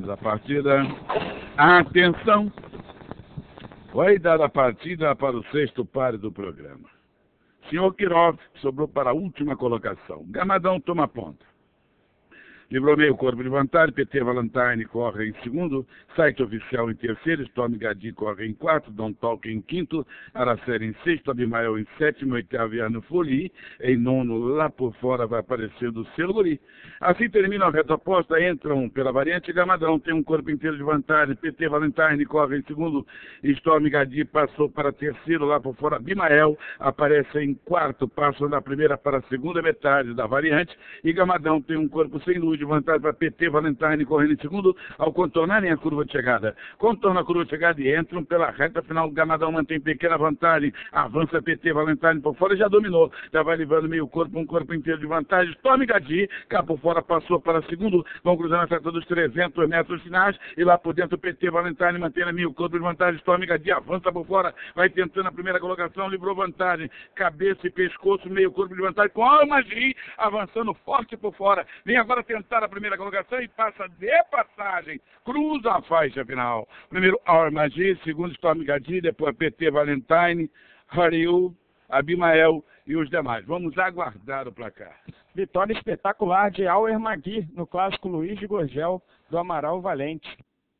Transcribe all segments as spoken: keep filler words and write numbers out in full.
a partida. Atenção! Foi dada a partida para o sexto páreo do programa. Senhor Kirov sobrou para a última colocação. Gamadão toma ponta. Livrou meio corpo de vantagem, P T Valentine corre em segundo, Site Oficial em terceiro, Storm Gadi corre em quarto, Don Talk em quinto, Araceli em sexto, Abimael em sétimo, oitavo e Arno Folie, em nono, lá por fora vai aparecendo o Celuri. Assim termina a reta oposta, entram pela variante, Gamadão tem um corpo inteiro de vantagem, P T Valentine corre em segundo, Storm Gadi passou para terceiro, lá por fora, Abimael aparece em quarto, passa da primeira para a segunda metade da variante, e Gamadão tem um corpo sem luz de vantagem para P T Valentine correndo em segundo, ao contornarem a curva de chegada. Contorna a curva de chegada e entram pela reta final. Gamadão mantém pequena vantagem, avança P T Valentine por fora e já dominou. Já vai levando meio corpo, um corpo inteiro de vantagem. Storm Gadi, cá por fora, passou para segundo, vão cruzando a reta dos trezentos metros finais e lá por dentro P T Valentine mantendo meio corpo de vantagem. Storm Gadi avança por fora, vai tentando a primeira colocação, livrou vantagem, cabeça e pescoço, meio corpo de vantagem, com a Magi avançando forte por fora. Vem agora tentar a primeira colocação e passa de passagem, cruza a faixa final. Primeiro Our Magi, segundo Storm Gadi, depois P T Valentine, Hariu, Abimael e os demais. Vamos aguardar o placar. Vitória espetacular de Auer Magui no clássico Luiz de Gorgel do Amaral Valente.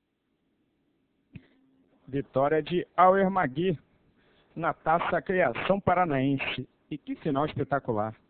Vitória de Auer Magui na Taça Criação Paranaense. E que final espetacular.